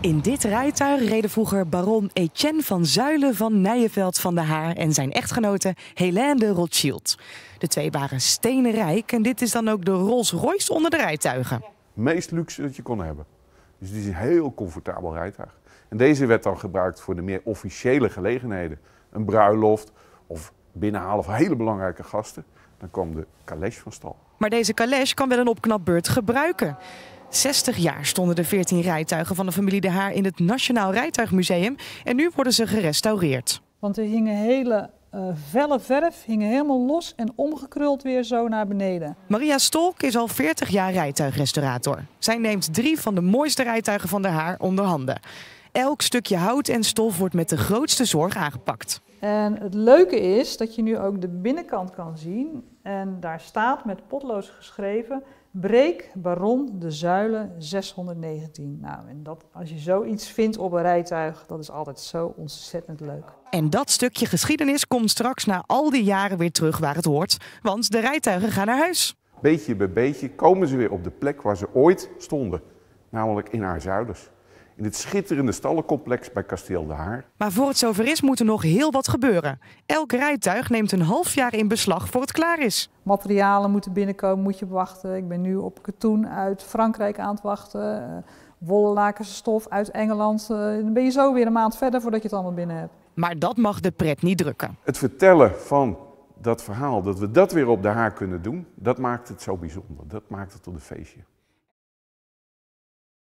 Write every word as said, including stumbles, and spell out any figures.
In dit rijtuig reden vroeger baron Etienne van Zuylen van Nijeveld van der Haar en zijn echtgenote Hélène de Rothschild. De twee waren steenrijk en dit is dan ook de Rolls-Royce onder de rijtuigen. Het meest luxe dat je kon hebben. Dus het is een heel comfortabel rijtuig. En deze werd dan gebruikt voor de meer officiële gelegenheden. Een bruiloft of binnenhalen van hele belangrijke gasten. Dan kwam de calèche van stal. Maar deze calèche kan wel een opknapbeurt gebruiken. zestig jaar stonden de veertien rijtuigen van de familie de Haar in het Nationaal Rijtuigmuseum en nu worden ze gerestaureerd. Want er hingen hele uh, felle verf, hingen helemaal los en omgekruld weer zo naar beneden. Maria Stolk is al veertig jaar rijtuigrestaurator. Zij neemt drie van de mooiste rijtuigen van de Haar onder handen. Elk stukje hout en stof wordt met de grootste zorg aangepakt. En het leuke is dat je nu ook de binnenkant kan zien. En daar staat met potlood geschreven: Breek Baron de Zuylen zeshonderdnegentien. Nou, en dat, als je zoiets vindt op een rijtuig, dat is altijd zo ontzettend leuk. En dat stukje geschiedenis komt straks na al die jaren weer terug waar het hoort. Want de rijtuigen gaan naar huis. Beetje bij beetje komen ze weer op de plek waar ze ooit stonden. Namelijk in Haarzuilens. In het schitterende stallencomplex bij Kasteel de Haar. Maar voor het zover is moet er nog heel wat gebeuren. Elk rijtuig neemt een half jaar in beslag voor het klaar is. Materialen moeten binnenkomen, moet je wachten. Ik ben nu op katoen uit Frankrijk aan het wachten. Uh, wollen lakense stof uit Engeland. Uh, dan ben je zo weer een maand verder voordat je het allemaal binnen hebt. Maar dat mag de pret niet drukken. Het vertellen van dat verhaal, dat we dat weer op de Haar kunnen doen, dat maakt het zo bijzonder. Dat maakt het tot een feestje.